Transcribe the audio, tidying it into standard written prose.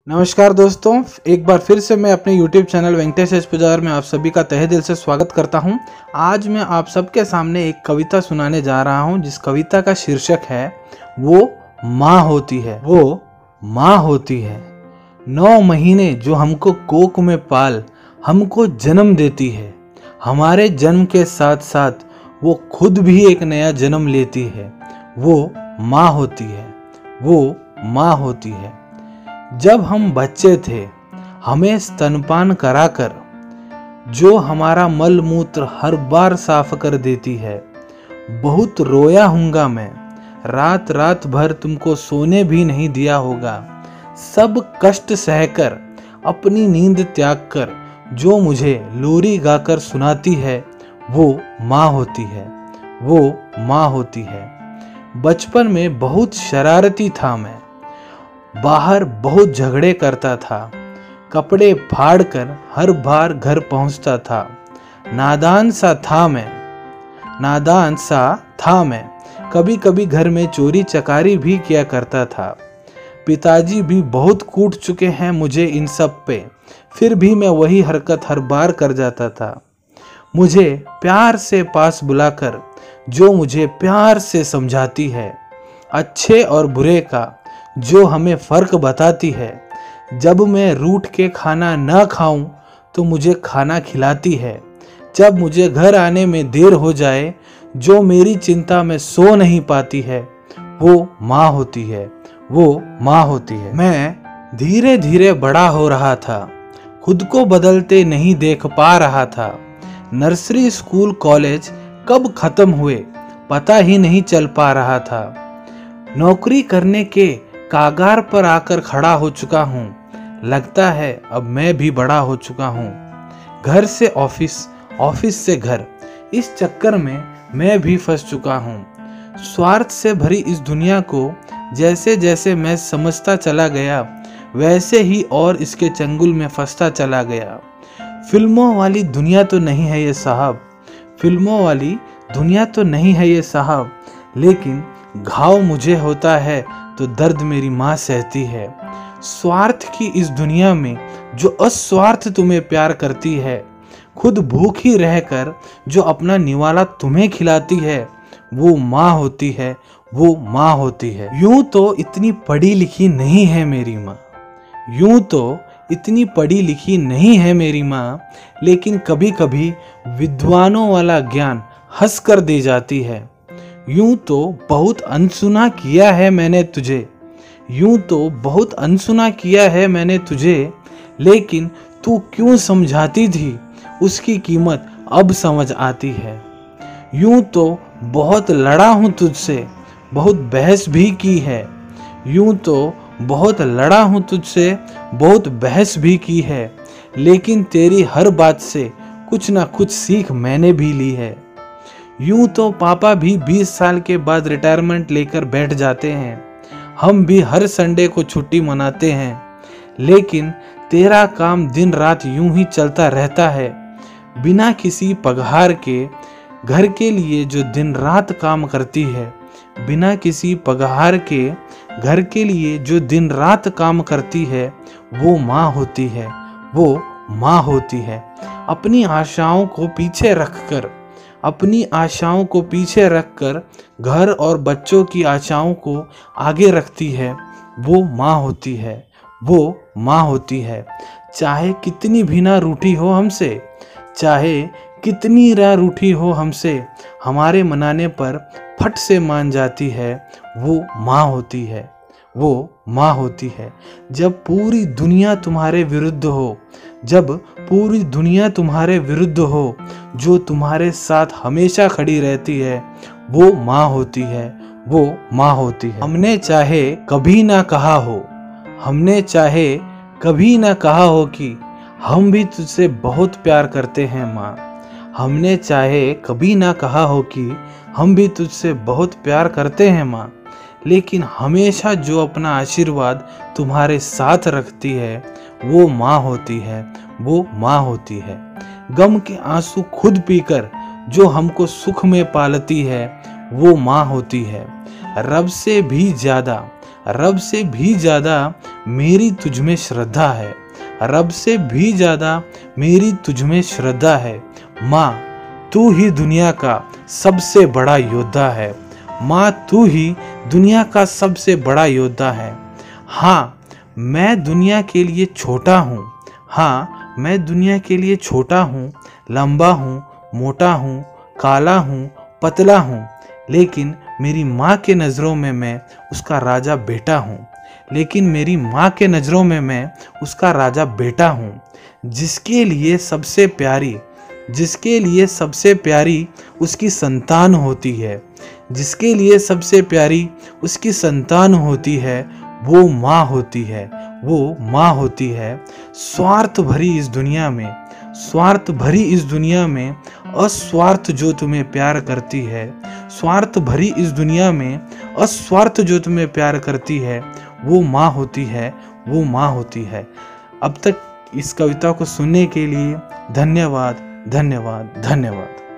नमस्कार दोस्तों, एक बार फिर से मैं अपने YouTube चैनल वेंकटेश एच पुजारी में आप सभी का तहे दिल से स्वागत करता हूं। आज मैं आप सबके सामने एक कविता सुनाने जा रहा हूं, जिस कविता का शीर्षक है वो माँ होती है। वो माँ होती है, 9 महीने जो हमको कोख में पाल हमको जन्म देती है। हमारे जन्म के साथ साथ वो खुद भी एक नया जन्म लेती है। वो माँ होती है, वो माँ होती है। जब हम बच्चे थे हमें स्तनपान कराकर जो हमारा मल मूत्र हर बार साफ कर देती है। बहुत रोया हूँगा मैं, रात रात भर तुमको सोने भी नहीं दिया होगा। सब कष्ट सहकर अपनी नींद त्याग कर जो मुझे लोरी गाकर सुनाती है, वो माँ होती है, वो माँ होती है। बचपन में बहुत शरारती था मैं, बाहर बहुत झगड़े करता था, कपड़े फाड़कर हर बार घर पहुंचता था। नादान सा था मैं, कभी कभी घर में चोरी चकारी भी किया करता था। पिताजी भी बहुत कूट चुके हैं मुझे इन सब पे, फिर भी मैं वही हरकत हर बार कर जाता था। मुझे प्यार से पास बुलाकर जो मुझे प्यार से समझाती है, अच्छे और बुरे का जो हमें फ़र्क बताती है। जब मैं रूठ के खाना न खाऊं तो मुझे खाना खिलाती है। जब मुझे घर आने में देर हो जाए जो मेरी चिंता में सो नहीं पाती है, वो माँ होती है, वो माँ होती है। मैं धीरे धीरे बड़ा हो रहा था, खुद को बदलते नहीं देख पा रहा था। नर्सरी स्कूल कॉलेज कब ख़त्म हुए पता ही नहीं चल पा रहा था। नौकरी करने के कागार पर आकर खड़ा हो चुका हूँ। लगता है अब मैं भी बड़ा हो चुका हूँ। घर से ऑफिस, ऑफिस से घर, इस चक्कर में मैं भी फंस चुका हूँ। स्वार्थ से भरी इस दुनिया को जैसे जैसे मैं समझता चला गया, वैसे ही और इसके चंगुल में फंसता चला गया। फिल्मों वाली दुनिया तो नहीं है ये साहब, फिल्मों वाली दुनिया तो नहीं है ये साहब, लेकिन घाव मुझे होता है तो दर्द मेरी माँ सहती है। स्वार्थ की इस दुनिया में जो अस्वार्थ तुम्हें प्यार करती है, खुद भूखी रहकर जो अपना निवाला तुम्हें खिलाती है, वो माँ होती है, वो माँ होती है। यूं तो इतनी पढ़ी लिखी नहीं है मेरी माँ, यूं तो इतनी पढ़ी लिखी नहीं है मेरी माँ, लेकिन कभी कभी विद्वानों वाला ज्ञान हंस कर दे जाती है। यूं तो बहुत अनसुना किया है मैंने तुझे, यूं तो बहुत अनसुना किया है मैंने तुझे, लेकिन तू क्यों समझाती थी उसकी कीमत अब समझ आती है। यूं तो बहुत लड़ा हूँ तुझसे, बहुत बहस भी की है, यूं तो बहुत लड़ा हूँ तुझसे, बहुत बहस भी की है, लेकिन तेरी हर बात से कुछ ना कुछ सीख मैंने भी ली है। यूं तो पापा भी 20 साल के बाद रिटायरमेंट लेकर बैठ जाते हैं, हम भी हर संडे को छुट्टी मनाते हैं, लेकिन तेरा काम दिन रात यूं ही चलता रहता है। बिना किसी पगार के घर के लिए जो दिन रात काम करती है, बिना किसी पगार के घर के लिए जो दिन रात काम करती है, वो माँ होती है, वो माँ होती है। अपनी आशाओं को पीछे रखकर, अपनी आशाओं को पीछे रखकर घर और बच्चों की आशाओं को आगे रखती है, वो माँ होती है, वो माँ होती है। चाहे कितनी भी ना रूठी हो हमसे, चाहे कितनी ना रूठी हो हमसे, हमारे मनाने पर फट से मान जाती है, वो माँ होती है, वो माँ होती है। जब पूरी दुनिया तुम्हारे विरुद्ध हो, जब पूरी दुनिया तुम्हारे विरुद्ध हो, जो तुम्हारे साथ हमेशा खड़ी रहती है, वो माँ होती है, वो माँ होती है। हमने चाहे कभी ना कहा हो, हमने चाहे कभी ना कहा हो कि हम भी तुझसे बहुत प्यार करते हैं माँ। हमने चाहे कभी ना कहा हो कि हम भी तुझसे बहुत प्यार करते हैं माँ, लेकिन हमेशा जो अपना आशीर्वाद तुम्हारे साथ रखती है, वो माँ होती है, वो माँ होती है। गम के आंसू खुद पीकर जो हमको सुख में पालती है, वो माँ होती है। रब से भी ज़्यादा रब से भी ज़्यादा मेरी तुझ में श्रद्धा है, रब से भी ज़्यादा मेरी तुझ में श्रद्धा है। माँ तू ही दुनिया का सबसे बड़ा योद्धा है, माँ तू ही दुनिया का सबसे बड़ा योद्धा है। हाँ मैं दुनिया के लिए छोटा हूँ, हाँ मैं दुनिया के लिए छोटा हूँ, लंबा हूँ, मोटा हूँ, काला हूँ, पतला हूँ, लेकिन मेरी माँ के नज़रों में मैं उसका राजा बेटा हूँ, लेकिन मेरी माँ के नज़रों में मैं उसका राजा बेटा हूँ। जिसके लिए सबसे प्यारी उसकी संतान होती है, जिसके लिए सबसे प्यारी उसकी संतान होती है, वो माँ होती है, वो माँ होती है। स्वार्थ भरी इस दुनिया में अस्वार्थ जो तुम्हें प्यार करती है, स्वार्थ भरी इस दुनिया में अस्वार्थ जो तुम्हें प्यार करती है, वो माँ होती है, वो माँ होती है। अब तक इस कविता को सुनने के लिए धन्यवाद, धन्यवाद, धन्यवाद।